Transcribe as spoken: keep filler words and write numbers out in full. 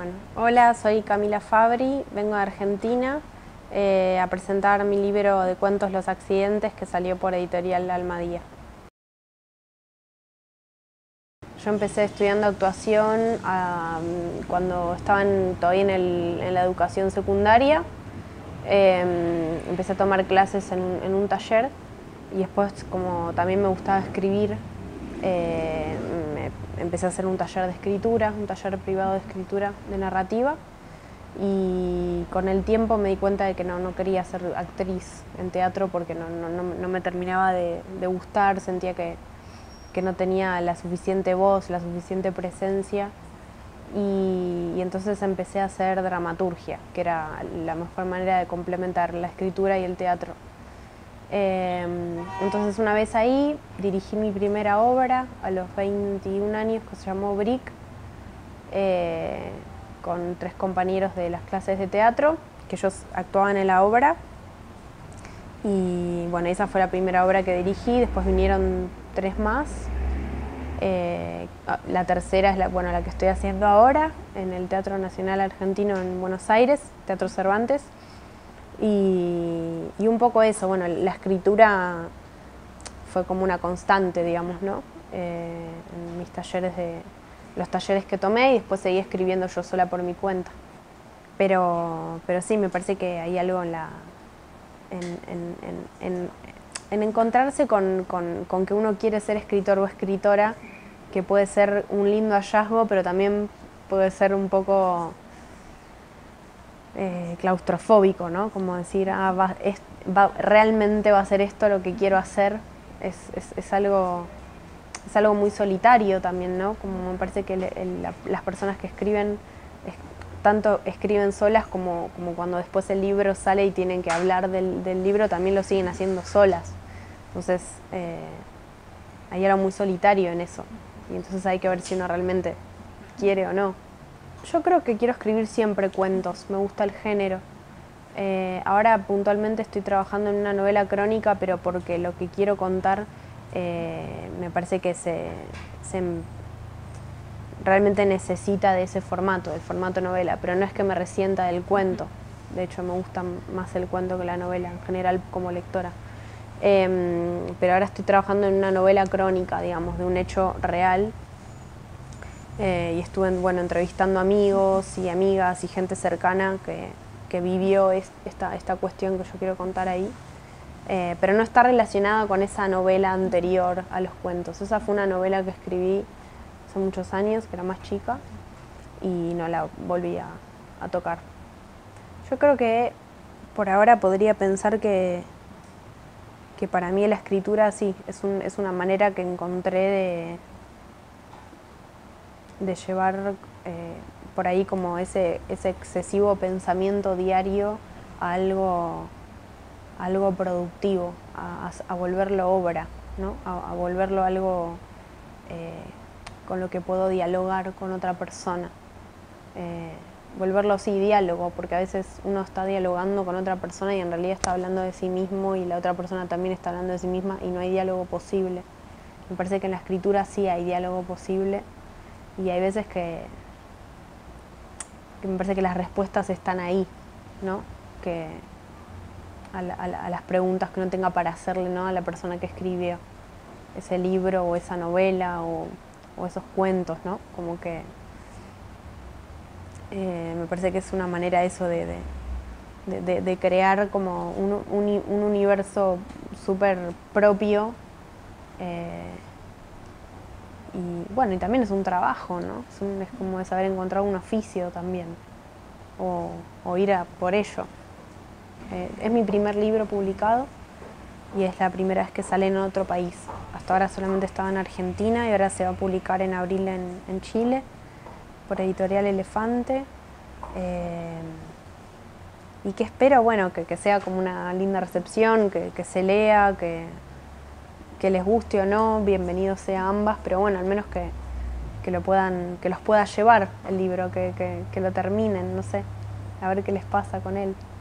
Bueno, hola, soy Camila Fabri, vengo de Argentina eh, a presentar mi libro de cuentos Los Accidentes, que salió por Editorial Almadía. Yo empecé estudiando actuación um, cuando estaba en, todavía en, el, en la educación secundaria. Eh, empecé a tomar clases en, en un taller y después, como también me gustaba escribir, eh, me, empecé a hacer un taller de escritura, un taller privado de escritura de narrativa, y con el tiempo me di cuenta de que no, no quería ser actriz en teatro porque no, no, no me terminaba de, de gustar, sentía que, que no tenía la suficiente voz, la suficiente presencia, y, y entonces empecé a hacer dramaturgia, que era la mejor manera de complementar la escritura y el teatro. Eh, entonces una vez ahí dirigí mi primera obra a los veintiún años, que se llamó Brick, eh, con tres compañeros de las clases de teatro, que ellos actuaban en la obra. Y bueno, esa fue la primera obra que dirigí, después vinieron tres más. Eh, la tercera es la, bueno, la que estoy haciendo ahora en el Teatro Nacional Argentino en Buenos Aires, Teatro Cervantes. Y, y un poco eso, bueno, la escritura fue como una constante, digamos, ¿no? Eh, en mis talleres de, los talleres que tomé, y después seguí escribiendo yo sola por mi cuenta. Pero, pero sí, me parece que hay algo en la... en, en, en, en, en encontrarse con, con, con que uno quiere ser escritor o escritora, que puede ser un lindo hallazgo, pero también puede ser un poco eh, claustrofóbico, ¿no? Como decir, ah, va, es, va, realmente va a ser esto lo que quiero hacer. Es, es, es algo... es algo muy solitario también, ¿no? Como me parece que el, el, la, las personas que escriben, es, tanto escriben solas como, como cuando después el libro sale y tienen que hablar del, del libro, también lo siguen haciendo solas. Entonces, eh, hay algo muy solitario en eso. Y entonces hay que ver si uno realmente quiere o no. Yo creo que quiero escribir siempre cuentos, me gusta el género. Eh, ahora puntualmente estoy trabajando en una novela crónica, pero porque lo que quiero contar Eh, me parece que se, se realmente necesita de ese formato, del formato novela, pero no es que me resienta del cuento. De hecho, me gusta más el cuento que la novela en general como lectora. Eh, pero ahora estoy trabajando en una novela crónica, digamos, de un hecho real. Eh, y estuve, bueno, entrevistando amigos y amigas y gente cercana que, que vivió esta, esta cuestión que yo quiero contar ahí. Eh, pero no está relacionada con esa novela anterior a los cuentos. Esa fue una novela que escribí hace muchos años, que era más chica, y no la volví a, a tocar. Yo creo que por ahora podría pensar que, que para mí la escritura sí, es, un, es una manera que encontré de, de llevar eh, por ahí como ese, ese excesivo pensamiento diario a algo... algo productivo, a, a volverlo obra, ¿no? a, a volverlo algo eh, con lo que puedo dialogar con otra persona. Eh, volverlo sí diálogo, porque a veces uno está dialogando con otra persona y en realidad está hablando de sí mismo y la otra persona también está hablando de sí misma y no hay diálogo posible. Me parece que en la escritura sí hay diálogo posible, y hay veces que, que me parece que las respuestas están ahí, ¿no? Que, A, la, a, la, a las preguntas que uno tenga para hacerle, ¿no? a la persona que escribió ese libro o esa novela o, o esos cuentos, ¿no? Como que eh, me parece que es una manera eso de, de, de, de crear como un, un, un universo súper propio, eh, y bueno, y también es un trabajo, ¿no? Es, un, es como de saber encontrar un oficio también, o, o ir a por ello. Eh, es mi primer libro publicado y es la primera vez que sale en otro país. Hasta ahora solamente estaba en Argentina y ahora se va a publicar en abril en, en Chile por Editorial Elefante. Eh, y que espero, bueno, que, que sea como una linda recepción, que, que se lea, que, que les guste o no, bienvenido sea ambas, pero bueno, al menos que, que, lo puedan, que los pueda llevar el libro, que, que, que lo terminen, no sé, a ver qué les pasa con él.